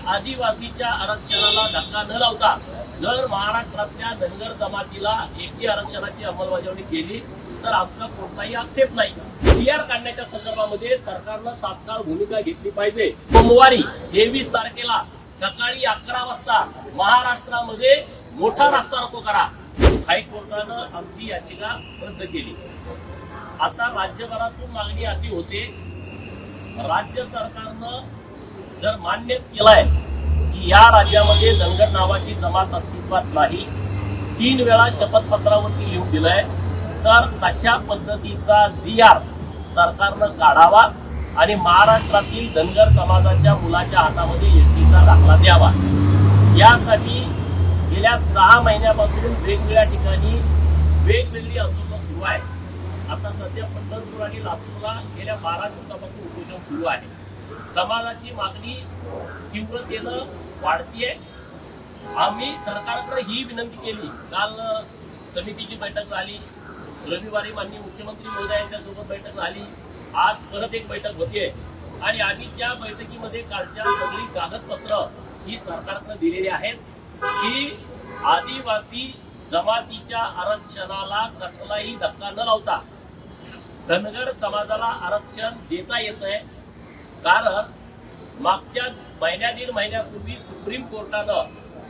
आदिवासीच्या आरक्षणाला धक्का न लावता जर महाराष्ट्रातल्या धनगर जमातीला एसटी आरक्षणाची अंमलबजावणी केली तर आमचा कोणताही आक्षेप नाही। सीआर काढण्याच्या संदर्भामध्ये सरकारनं तात्काळ भूमिका घेतली पाहिजे। सोमवारी 23 तारखेला सकाळी 11 वाजता महाराष्ट्रामध्ये मोठा रास्ता रोको करा। हायकोर्टानं आमची याचिका रद्द केली। आता राज्यभरातून मागणी अशी होते, राज्य सरकारनं जर मान्यच केलाय की या राज्यामध्ये धनगर नावाची जमात अस्तित्वात नाही, 3 वेळा शपथपत्रावरती लिहून दिलंय, तर तशा पद्धतीचा जीआर सरकारनं काढावा आणि महाराष्ट्रातील धनगर समाजाच्या मुलाच्या हातामध्ये एसटीचा दाखला द्यावा। यासाठी गेल्या 6 महिन्यापासून वेगवेगळ्या ठिकाणी वेगवेगळी आंदोलनं सुरू आहे। आता सध्या पंढरपूर आणि लातूरला गेल्या 12 दिवसापासून उपोषण सुरू आहे। समाजाची मागणी तीव्रतेनं वाढतीये। आम्ही सरकारकडे ही विनंती केली, काल समितीची बैठक झाली, रविवारी माननीय मुख्यमंत्री महोदयांच्या सोबत बैठक झाली, आज परत एक बैठक होतीये आणि आम्ही त्या बैठकीमध्ये कालच्या सगळी कागदपत्र ही सरकारकडे दिलेली आहेत की आदिवासी जमातीच्या आरक्षणाला कसलाही धक्का न लावता धनगर समाजाला आरक्षण देता येतंय। कारण मागच्या दीड महिन्यापूर्वी सुप्रीम कोर्टानं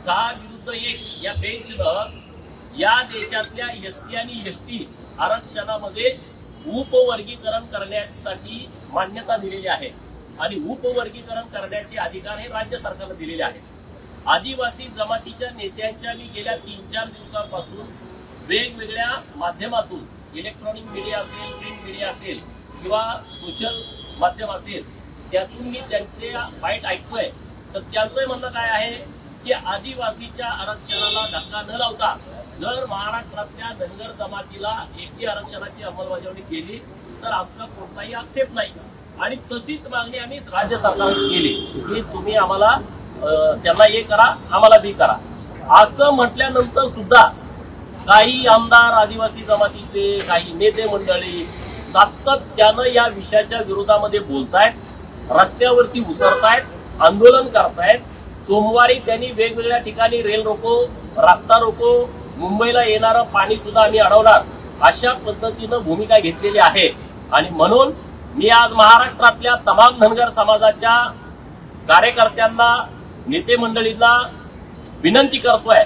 6-1 या बेंचनं या देशातल्या एससी आणि एसटी आरक्षणामध्ये उपवर्गीकरण करण्यासाठी मान्यता दिलेली आहे आणि उपवर्गीकरण करण्याचे अधिकार हे राज्य सरकारने दिलेले आहेत। आदिवासी जमातीच्या नेत्यांच्या मी गेल्या 3-4 दिवसांपासून वेगवेगळ्या माध्यमातून, इलेक्ट्रॉनिक मीडिया असेल, प्रिंट मीडिया असेल किंवा सोशल माध्यम असेल, त्यातून मी त्यांचे बाईट ऐकतोय। तर त्यांचं म्हणणं काय आहे की आदिवासीच्या आरक्षणाला धक्का न लावता जर महाराष्ट्रातल्या धनगर जमातीला एसटी आरक्षणाची अंमलबजावणी केली तर आमचा कोणताही आक्षेप नाही। आणि तशीच मागणी आम्ही राज्य सरकारने केली की तुम्ही आम्हाला त्यांना हे करा, आम्हाला बी करा। असं म्हटल्यानंतर सुद्धा काही आमदार आदिवासी जमातीचे, काही नेते मंडळी सातत्यानं या विषयाच्या विरोधामध्ये बोलतायत, रस्त्यावरती उतरतायत, आंदोलन करतायत। सोमवारी त्यांनी वेगवेगळ्या ठिकाणी रेल रोको, रास्ता रोको, मुंबईला येणारं पाणी सुद्धा आम्ही अडवणार अशा पद्धतीनं भूमिका घेतलेली आहे। आणि म्हणून मी आज महाराष्ट्रातल्या तमाम धनगर समाजाच्या कार्यकर्त्यांना, नेते मंडळींना विनंती करतोय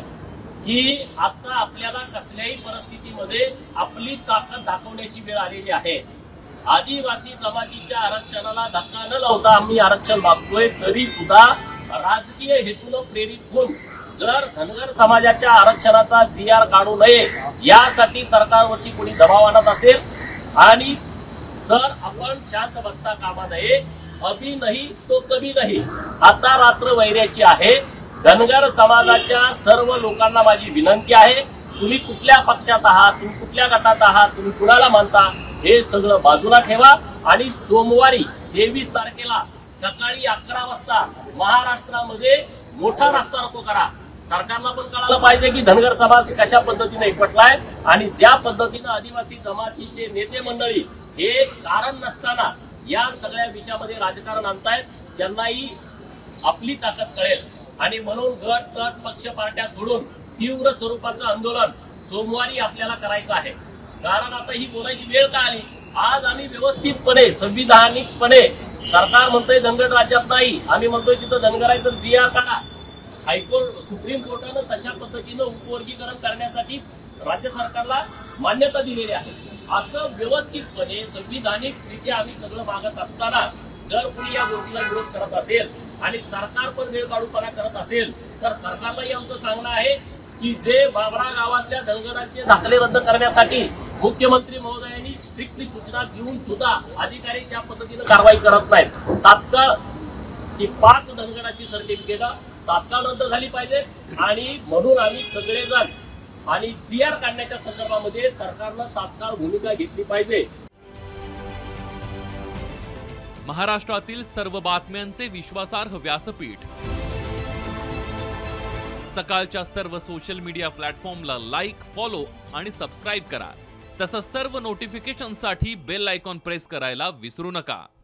की आता आपल्याला कसल्याही परिस्थितीमध्ये आपली ताकद दाखवण्याची वेळ आलेली आहे। आदिवासी जमातीच्या आरक्षणाला धक्का न लावता आम्ही आरक्षण मागतोय, तरी सुद्धा राजकीय हेतून प्रेरित होऊन जर धनगर समाजाच्या आरक्षणाचा जीआर काढू नये यासाठी सरकारवरती कोणी दबाव आणत असेल आणि तर आपण शांत बसता कामा नये। अभी नाही तो कभी नाही, आता रात्र वैऱ्याची आहे। धनगर समाजाच्या सर्व लोकांना माझी विनंती आहे, तुम्ही कुठल्या पक्षात आहात, तुम्ही कुठल्या गटात आहात, तुम्ही कुणाला मानता, हे सगळं बाजूला ठेवा आणि सोमवारी 23 तारखेला सकाळी 11 वाजता महाराष्ट्रामध्ये मोठा रास्ता रोको करा। सरकारला पण कळायला पाहिजे की धनगर समाज कशा पद्धतीने एकवटलाय आणि ज्या पद्धतीने आदिवासी जमातीचे नेते मंडळी हे कारण नसताना या सगळ्या विषयामध्ये राजकारण आणतायत, त्यांनाही आपली ताकद कळेल। आणि म्हणून गट तट पक्ष पार्ट्या सोडून तीव्र स्वरूपाचं आंदोलन सोमवारी आपल्याला करायचं आहे। कारण आता ही बोलायची वेळ का आली, आज आम्ही व्यवस्थितपणे संविधानिकपणे, सरकार म्हणतोय धनगर राज्यात नाही, आम्ही म्हणतोय तिथं धनगर आहे तर जीआर काढा। हायकोर्ट, सुप्रीम कोर्टानं तशा पद्धतीनं उपवर्गीकरण करण्यासाठी राज्य सरकारला मान्यता दिलेली आहे। असं व्यवस्थितपणे संविधानिकरित्या आम्ही सगळं मागत असताना जर कोणी या गोष्टीला विरोध करत असेल आणि सरकार पण वेळकाढूपणा करत असेल तर सरकारलाही आमचं सांगणं आहे की जे बाबरा गावातल्या धनगरांचे दाखले रद्द करण्यासाठी मुख्यमंत्री महोदयांनी स्ट्रिक्टली सूचना देऊन सुद्धा अधिकारी त्या पद्धतीने कारवाई करत नाहीत। तात्काळ ती 5 धनगरांची सर्टिफिकेट तात्काळ रद्द झाली पाहिजे आणि म्हणून आम्ही सगळेजण आणि जीआर काढण्याच्या संदर्भामध्ये सरकारनं तात्काळ भूमिका घेतली पाहिजे। महाराष्ट्रातील सर्व बातम्यांचे विश्वासार्ह व्यासपीठ, सकाळच्या सर्व सोशल मीडिया प्लॅटफॉर्मला लाईक, फॉलो आणि सबस्क्राईब करा। तसंच सर्व नोटिफिकेशनसाठी बेल आयकॉन प्रेस करायला विसरू नका।